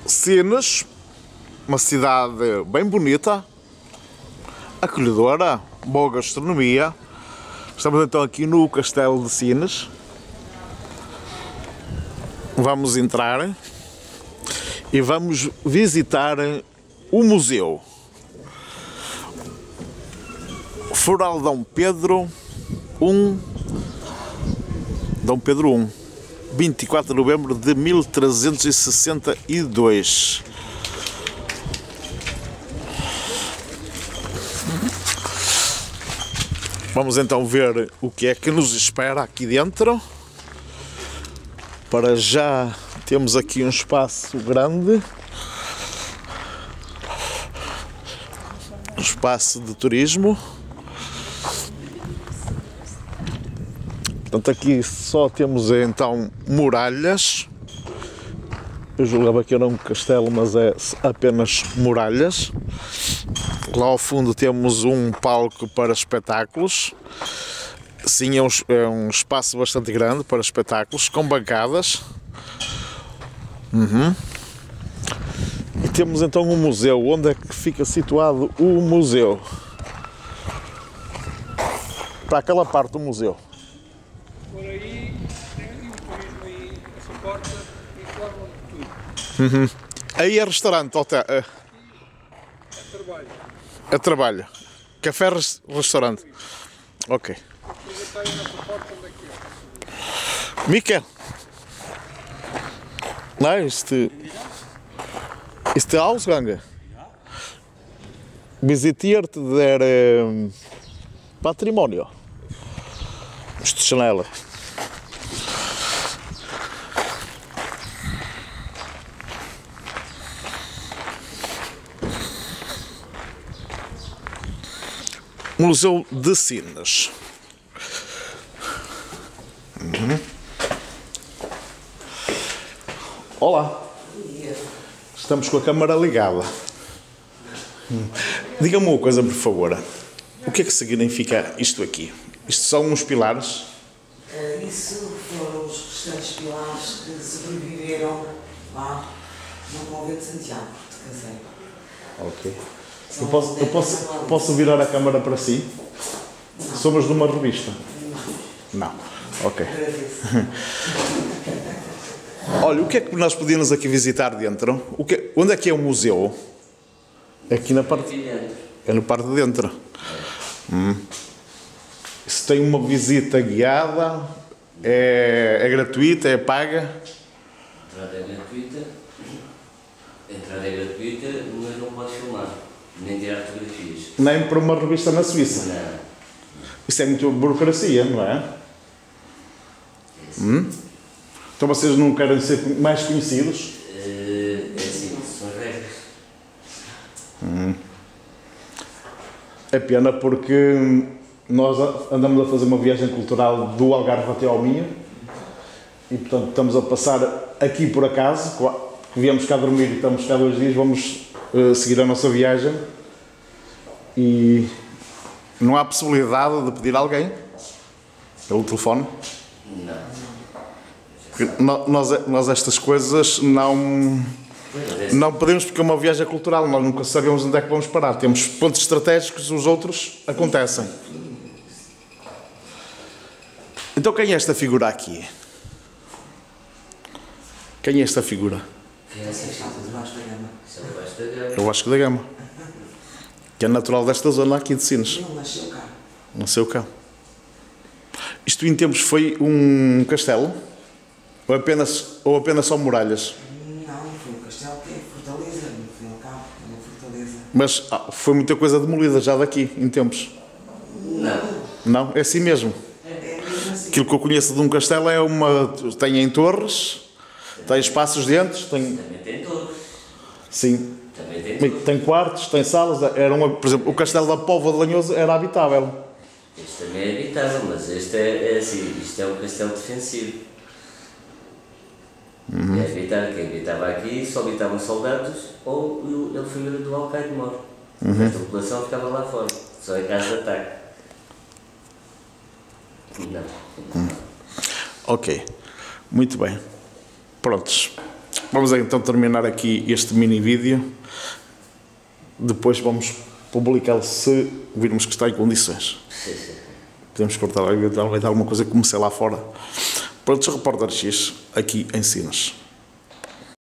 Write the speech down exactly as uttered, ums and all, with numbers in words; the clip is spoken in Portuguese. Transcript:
Sines, uma cidade bem bonita, acolhedora, boa gastronomia. Estamos então aqui no Castelo de Sines. Vamos entrar e vamos visitar o museu. Floral Dom Pedro I, Dom Pedro I, vinte e quatro de novembro de mil trezentos e sessenta e dois. Vamos então ver o que é que nos espera aqui dentro. Para já temos aqui um espaço grande, um espaço de turismo. Portanto, aqui só temos então muralhas. Eu julgava que era um castelo, mas é apenas muralhas. Lá ao fundo temos um palco para espetáculos. Sim, é um, é um espaço bastante grande para espetáculos, com bancadas. Uhum. E temos então um museu. Onde é que fica situado o museu? Para aquela parte do museu. Por aí, tem ali um turismo aí, essa porta, informam de tudo. Uhum. Aí é restaurante, hotel. É, É trabalho. é trabalho. Café, restaurante. Ok. Depois está aí nessa porta onde é que é. Michael. Nein, ist, ist der Ausgang? Visitiert der ähm, Património. Ist schneller. Museu de Sines. Uhum. Olá. Estamos com a câmara ligada. Diga-me uma coisa, por favor. O que é que significa isto aqui? Isto são uns pilares? Uh, isso foram os restantes pilares que sobreviveram lá no convento de Santiago de Caseiro. Ok. Eu posso, eu posso, posso virar a câmara para si? Não. Somos de uma revista? Não. Não. Ok. Agradeço. Olha, o que é que nós podíamos aqui visitar dentro? O que, onde é que é o museu? Aqui na parte... É no parte de dentro. Hum. Se tem uma visita guiada, é, é gratuita, é paga? A entrada é gratuita, a entrada é gratuita, mas não podes filmar, nem tirar fotografias. Nem para uma revista na Suíça? Não. Isso é muito burocracia, não é? Hum? Então vocês não querem ser mais conhecidos? É assim, são as regras. Hum. É pena porque nós andamos a fazer uma viagem cultural do Algarve até ao Minho e, portanto, estamos a passar aqui por acaso, viemos cá dormir e estamos cá dois dias, vamos uh, seguir a nossa viagem e não há possibilidade de pedir a alguém pelo telefone? Não. Nós, nós estas coisas não, não podemos, porque é uma viagem cultural, nós nunca sabemos onde é que vamos parar. Temos pontos estratégicos, os outros acontecem. Então quem é esta figura aqui? Quem é esta figura? Quem é essa Salta de baixo da gama. Isso é o Vasco da Gama. É o Vasco da Gama, que é natural desta zona aqui de Sines. Ele nasceu cá. Nasceu cá. Isto em tempos foi um castelo? Ou apenas, ou apenas só muralhas? Não, foi um castelo que é fortaleza, no fim e ao cabo, é uma fortaleza. Mas ah, foi muita coisa demolida já daqui, em tempos. Não. Não? É assim mesmo? É mesmo assim. Aquilo que eu conheço de um castelo é uma... tem em torres, tem espaços dentro, tem... Também tem todos. Sim. Também tem todos. Tem quartos, tem salas. Era uma, por exemplo, o castelo da Póvoa de Lanhoso era habitável. Este também é habitável, mas este é, é assim, isto é um castelo defensivo. Uhum. É habitar, quem habitava aqui só habitavam soldados ou a família do Alcaide Mor. Uhum. A população ficava lá fora, só em caso de ataque. Não. Uhum. Ok, muito bem. Prontos. vamos então terminar aqui este mini vídeo. Depois vamos publicá-lo se virmos que está em condições. Sim, sim. Podemos cortar, vai dar alguma coisa que comecei lá fora. Pronto, Repórter X, aqui em Sines.